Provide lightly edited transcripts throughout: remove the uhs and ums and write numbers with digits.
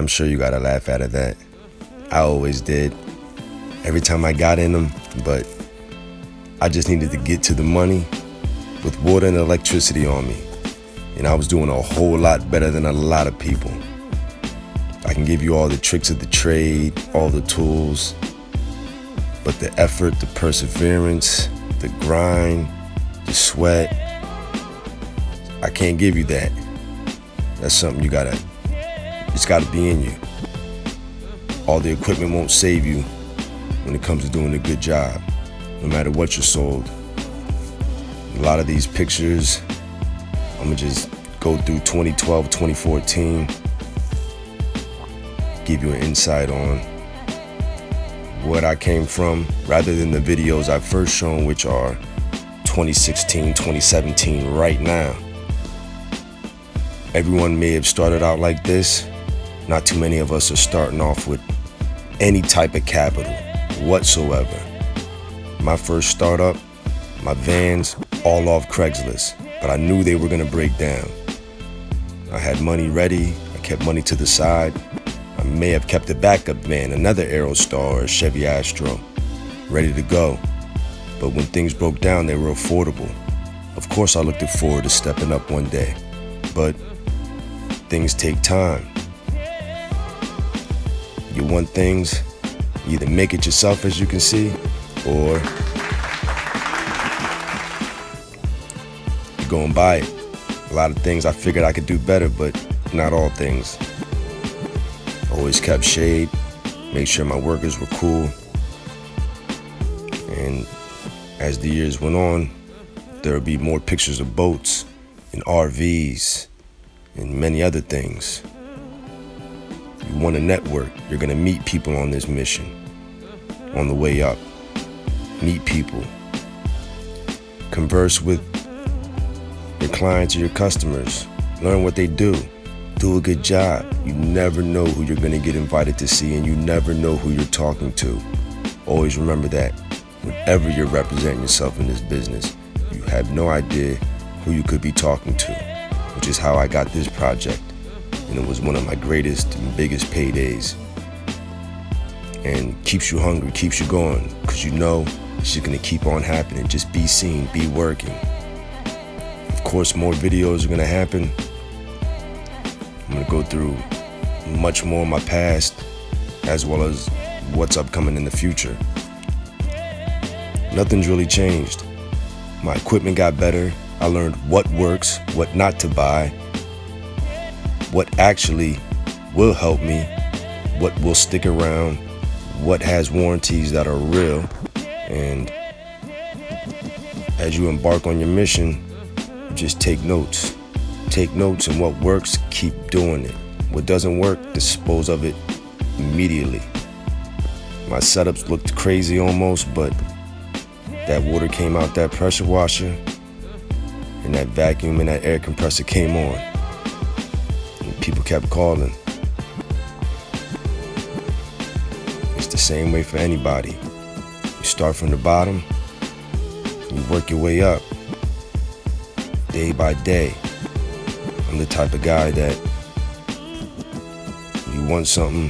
I'm sure you got a laugh out of that. I always did. Every time I got in them, but I just needed to get to the money with water and electricity on me. And I was doing a whole lot better than a lot of people. I can give you all the tricks of the trade, all the tools, but the effort, the perseverance, the grind, the sweat, I can't give you that. That's something it's gotta be in you. All the equipment won't save you when it comes to doing a good job, no matter what you're sold. A lot of these pictures, I'm gonna just go through 2012, 2014, give you an insight on what I came from, rather than the videos I've first shown, which are 2016, 2017, right now. Everyone may have started out like this. Not too many of us are starting off with any type of capital whatsoever. My first startup, my vans, all off Craigslist, but I knew they were gonna break down. I had money ready, I kept money to the side. I may have kept a backup van, another Aerostar or a Chevy Astro, ready to go. But when things broke down, they were affordable. Of course I looked forward to stepping up one day, but things take time. You want things, you either make it yourself, as you can see, or you go and buy it. A lot of things I figured I could do better, but not all things. Always kept shade, made sure my workers were cool. And as the years went on, there would be more pictures of boats and RVs and many other things. You want to network, you're gonna meet people on this mission. On the way up, meet people. Converse with your clients or your customers. Learn what they do. Do a good job. You never know who you're gonna get invited to see, and you never know who you're talking to. Always remember that. Whenever you're representing yourself in this business, you have no idea who you could be talking to, which is how I got this project. And it was one of my greatest and biggest paydays. And keeps you hungry, keeps you going, because you know it's just gonna keep on happening. Just be seen, be working. Of course, more videos are gonna happen. I'm gonna go through much more of my past, as well as what's upcoming in the future. Nothing's really changed. My equipment got better. I learned what works, what not to buy, what actually will help me, what will stick around, what has warranties that are real. And as you embark on your mission, just take notes. Take notes, and what works, keep doing it. What doesn't work, dispose of it immediately. My setups looked crazy almost, but that water came out that pressure washer, and that vacuum and that air compressor came on. And people kept calling. It's the same way for anybody. You start from the bottom, and you work your way up, day by day. I'm the type of guy that you want something,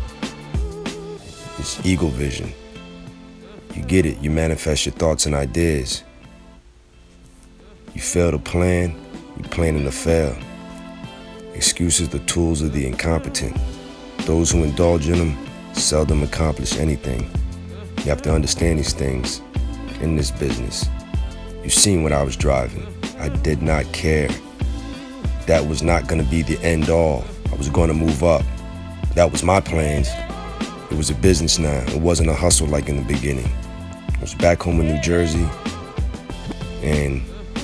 it's eagle vision. You get it, you manifest your thoughts and ideas. You fail to plan, you're planning to fail. Excuses the tools of the incompetent. Those who indulge in them seldom accomplish anything. You have to understand these things in this business. You've seen what I was driving. I did not care. That was not gonna be the end all. I was gonna move up. That was my plans. It was a business now. It wasn't a hustle like in the beginning. I was back home in New Jersey, and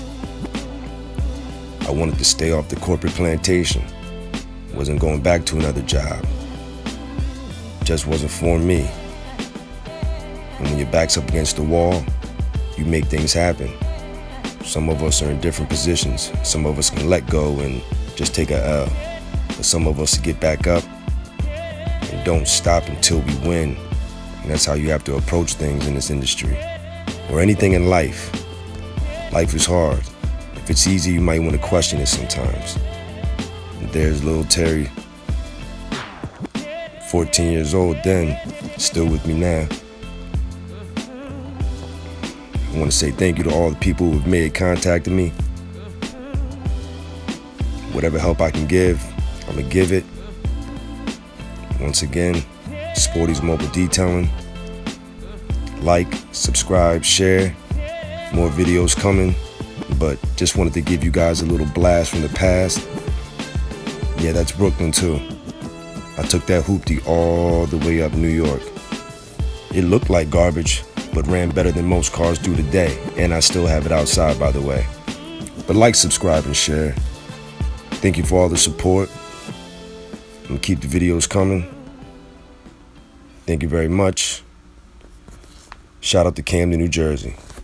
I wanted to stay off the corporate plantation. Wasn't going back to another job. Just wasn't for me. And when your back's up against the wall, you make things happen. Some of us are in different positions. Some of us can let go and just take a L. But some of us get back up and don't stop until we win. And that's how you have to approach things in this industry. Or anything in life. Life is hard. If it's easy, you might want to question it sometimes. And there's little Terry 14 years old then, still with me now. I want to say thank you to all the people who have made contact with me. Whatever help I can give, I'm going to give it. Once again, Sporties Mobile Detailing. Like, subscribe, share. More videos coming. But just wanted to give you guys a little blast from the past. Yeah, that's Brooklyn too. I took that hoopty all the way up New York. It looked like garbage, but ran better than most cars do today. And I still have it outside, by the way. But like, subscribe, and share. Thank you for all the support. I'm gonna keep the videos coming. Thank you very much. Shout out to Camden, New Jersey.